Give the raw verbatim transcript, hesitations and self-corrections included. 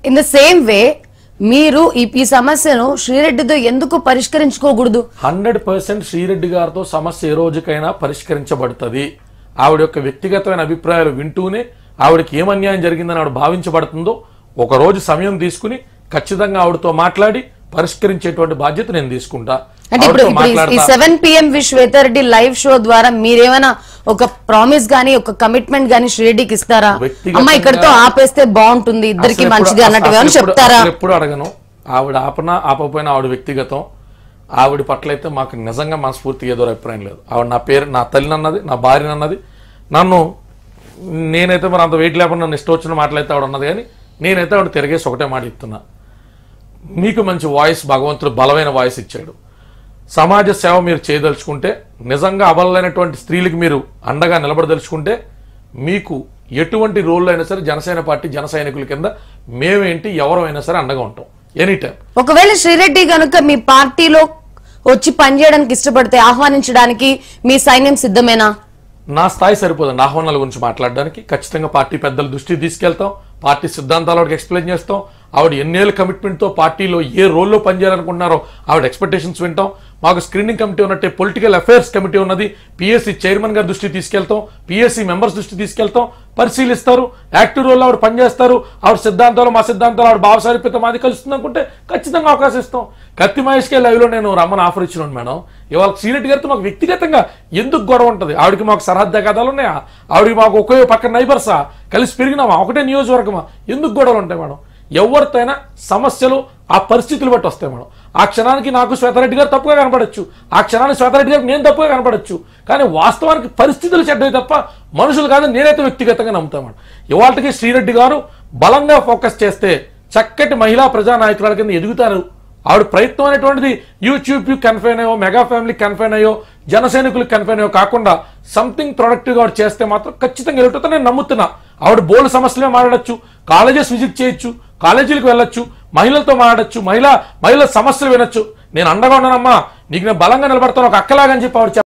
In the same way మీరు ఈ సమస్యను శ్రీరెడ్డితో ఎందుకు పరిష్కరించుకోకూడదు? హండ్రెడ్ పర్సెంట్ శ్రీరెడ్డి గారితో సమస్య ఏ రోజుకైనా పరిష్కరించబడుతుంది. ఆవిడ యొక్క వ్యక్తిగతమైన అభిప్రాయాలు వింటూనే ఆవిడకి ఏం అన్యాయం జరిగిందని ఆవిడ భావించబడుతుందో ఒక రోజు సమయం తీసుకుని ఖచ్చితంగా ఆవిడతో మాట్లాడి పరిష్కరించేటువంటి బాధ్యత నేను తీసుకుంటా. అంటే ఇప్పుడు seven PM V Shweta Reddy live show ద్వారా మీరేమైనా ఒక ప్రామిస్ గానీ ఒక కమిట్మెంట్ గానీ శ్రీరెడ్డికి ఇస్తారా? అమ్మా ఇక్కడతో ఆపేస్తే బాగుంటుంది, ఇద్దరికి మంచిది అన్నట్టుగా చెప్తారా? ఎప్పుడు అడగను. ఆవిడ ఆపనా ఆపపోయినా ఆవిడ వ్యక్తిగతం. ఆవిడ పట్ల అయితే మాకు నిజంగా మనస్ఫూర్తిగా ఏదో అభిప్రాయం లేదు. ఆవిడ నా పేరు నా తల్లిని అన్నది, నా భార్యని అన్నది. నన్ను నేనైతే మరి అంత వెయిట్ లేకుండా నన్ను ఇష్టం వచ్చిన మాటలైతే ఆవిడ ఉన్నది, కానీ నేనైతే ఆవిడ తిరిగేసి ఒకటే మాట ఇస్తున్నా. మీకు మంచి వాయిస్ భగవంతుడు బలమైన వాయిస్ ఇచ్చాడు. సమాజ సేవ మీరు చేయదలుచుకుంటే, నిజంగా అబలైనటువంటి స్త్రీలకు మీరు అండగా నిలబడదలుచుకుంటే, మీకు ఎటువంటి రోల్లో అయినా సరే జనసేన పార్టీ జన సైనికుల కింద మేమేంటి ఎవరైనా సరే అండగా ఉంటాం ఎనీ టైం. ఒకవేళ శ్రీరెడ్డి కనుక మీ పార్టీలో వచ్చి పనిచేయడానికి ఇష్టపడితే ఆహ్వానించడానికి మీ సైన్యం సిద్ధమేనా? నా స్థాయి సరిపోదండి ఆహ్వానాల గురించి మాట్లాడడానికి. ఖచ్చితంగా పార్టీ పెద్దల దృష్టికి తీసుకెళ్తాం, పార్టీ సిద్ధాంతాలు ఎక్స్ప్లెయిన్ చేస్తాం. ఆవిడ ఎన్నేళ్ళ కమిట్మెంట్తో పార్టీలో ఏ రోల్లో పనిచేయాలనుకుంటున్నారో ఆవిడ ఎక్స్పెక్టేషన్స్ వింటాం. మాకు స్క్రీనింగ్ కమిటీ ఉన్నట్టే పొలిటికల్ అఫైర్స్ కమిటీ ఉన్నది, పిఎస్సి చైర్మన్ గారి దృష్టికి తీసుకెళ్తాం, పిఎస్సి మెంబర్స్ దృష్టికి తీసుకెళ్తాం, పరిశీలిస్తారు. యాక్టివ్ రోల్లో ఆవిడ పనిచేస్తారు. ఆవిడ సిద్ధాంతాలు మా సిద్ధాంతాలు ఆవిడ భావసారిపిత మాది కలుస్తుంది అనుకుంటే ఖచ్చితంగా అవకాశం ఇస్తాం. కత్తి మహేష్కే లైవ్లో నేను రమ్మని ఆఫర్ ఇచ్చినాను మేడం. ఇవాళ శ్రీరెడ్డి గారితో మాకు వ్యక్తిగతంగా ఎందుకు గొడవ ఉంటుంది? ఆవిడకి మాకు సరిహద్దు కథలు ఉన్నాయా? ఆవిడకి మాకు ఒకే పక్కన నైబర్సా? కలిసి పెరిగినామా? ఒకటే నియోజకవర్గమా? ఎందుకు గొడవలు ఉంటాయి మేడం? ఎవరితో అయినా సమస్యలు ఆ పరిస్థితులు బట్టి వస్తాయి మేడం. ఆ క్షణానికి నాకు శ్వేతారెడ్డి గారు తప్పుగా కనపడచ్చు, ఆ క్షణానికి శ్వేతారెడ్డి గారికి నేను తప్పుగా కనపడచ్చు. కానీ వాస్తవానికి పరిస్థితులు చెడ్డవి తప్ప మనుషులు కాదని నేనైతే వ్యక్తిగతంగా నమ్ముతాను మేడం. ఇవాళకి శ్రీరెడ్డి గారు బలంగా ఫోకస్ చేస్తే చక్కటి మహిళా ప్రజానాయకురాల కింద ఎదుగుతారు. ఆవిడ ప్రయత్నం అనేటువంటిది యూట్యూబ్కి కన్ఫైన్ అయ్యో, మెగా ఫ్యామిలీకి కన్ఫైన్ అయ్యో, జన సైనికులకు కన్ఫైన్ అయ్యో కాకుండా సంథింగ్ ప్రొడక్టివ్గా ఆవిడ చేస్తే మాత్రం ఖచ్చితంగా ఎదుగుతుందో నేను నమ్ముతున్నా. ఆవిడ బోల్డ్ సమస్యలే మాట్లాడచ్చు, కాలేజెస్ విజిట్ చేయొచ్చు, కాలేజీలకు వెళ్ళొచ్చు, మహిళలతో మాట్లాడచ్చు, మహిళా మహిళల సమస్యలు వినొచ్చు. నేను అండగా ఉన్నానమ్మా, నీకు నేను బలంగా నిలబడతాను ఒక అక్కలాగని చెప్పి ఆవిడ